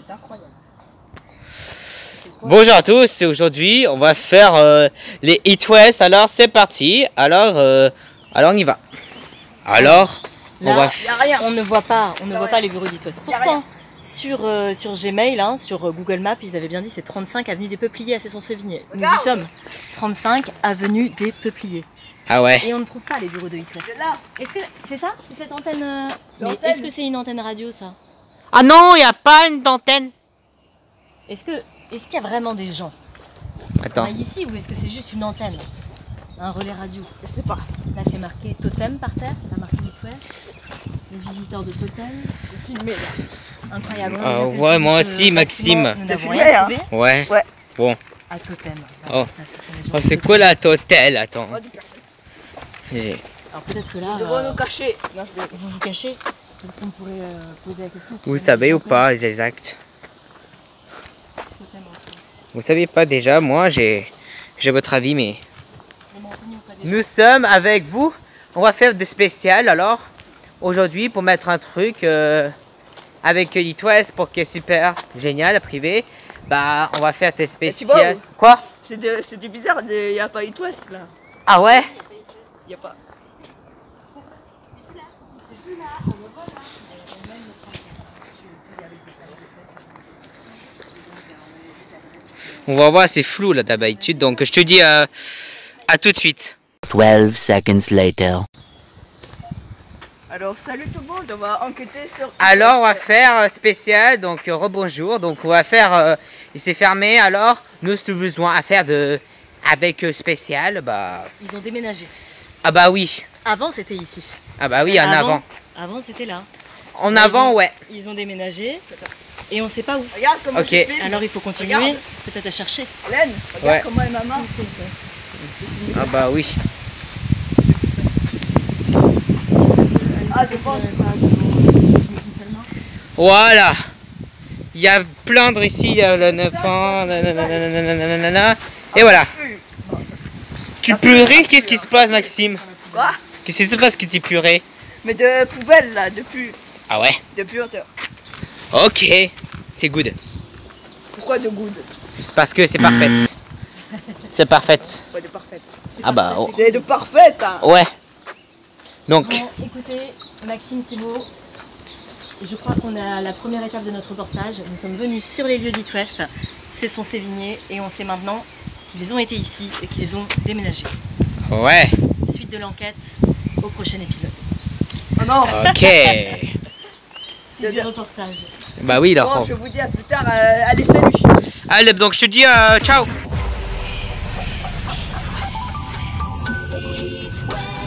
C'est incroyable. Bonjour à tous, et aujourd'hui on va faire les Eat West. Alors c'est parti. Alors on y va. Alors là, on va. Y a rien. On ne voit pas les bureaux d'Eat West. Pourtant sur Gmail, hein, sur Google Maps, ils avaient bien dit c'est 35 avenue des Peupliers à Cesson-Sévigné. Nous y sommes. 35 avenue des Peupliers. Ah ouais. Et on ne trouve pas les bureaux de Eat West. C'est là. Est-ce que c'est ça? C'est cette antenne Mais est-ce que c'est une antenne radio ça? Ah non, il n'y a pas une antenne. Est-ce qu'il y a vraiment des gens Attends. ici ou est-ce que c'est juste une antenne? Un relais radio? Je sais pas. Là c'est marqué Totem par terre, c'est pas marqué Eat West. Les visiteurs de Totem. J'ai filmé là. Incroyable. Ouais, moi aussi, Maxime. Nous n'avons filmé, rien hein? trouvé Ouais. Ouais. Bon. à Totem. Oh. Ça, ce sont les gens Oh, de c'est quoi la totale? Attends. Oh, des personnes. Et- Alors peut-être que là, Ils devront nous cacher. Non, je vais... vous vous cachez. Peut-être qu'on pourrait poser la question. si Vous on a savez des ou gens pas exact? Totem, en fait. Vous savez pas déjà? Moi j'ai votre avis, mais Je vais m'enseigner auprès des nous sommes avec vous. On va faire des spéciales alors aujourd'hui pour mettre un truc avec Eat West pour que super génial privé. Bah on va faire des spéciales. Thibaut. Quoi? C'est du bizarre, il n'y a pas Eat West là. Ah ouais? Il n'y a pas. On va voir, c'est flou là d'habitude, donc je te dis à tout de suite. 12 seconds later. Alors salut tout le monde, on va enquêter sur... Alors on va faire spécial, donc rebonjour, donc on va faire, il s'est fermé, alors nous ce besoin à faire avec spécial, bah... Ils ont déménagé. Ah bah oui, Avant c'était ici. ah bah oui, en avant. Avant c'était là. En Là, avant, ouais. Ils ont déménagé et on sait pas où. Regarde comment Ok. je filme. Alors il faut continuer, Regarde. peut-être à chercher. Hélène, regarde Ouais. comment est maman. Ah bah oui. Ah, je pense. Voilà. Il y a plein de ici, il y a le 9 ans, nanana, et voilà. Tu pleurais? Qu'est-ce qui se passe, Maxime? Quoi? Qu'est-ce qui se passe que tu pleurais? Mais de poubelle là, depuis Ah ouais? hauteur. Ok, c'est good. Pourquoi de good? Parce que c'est parfaite. C'est parfaite. Pourquoi de parfaite? Ah bah oh. C'est de parfaite hein. Ouais. Donc, Bon, écoutez, Maxime, Thibaut, je crois qu'on est à la première étape de notre reportage. Nous sommes venus sur les lieux d'Eat West, Cesson-Sévigné, et on sait maintenant qu'ils ont été ici et qu'ils ont déménagé. ouais. Suite de l'enquête au prochain épisode. Oh non. Ok. Suite du reportage. Bah oui, Bon, alors. je vous dis à plus tard. Allez, salut. Allez, donc je te dis ciao.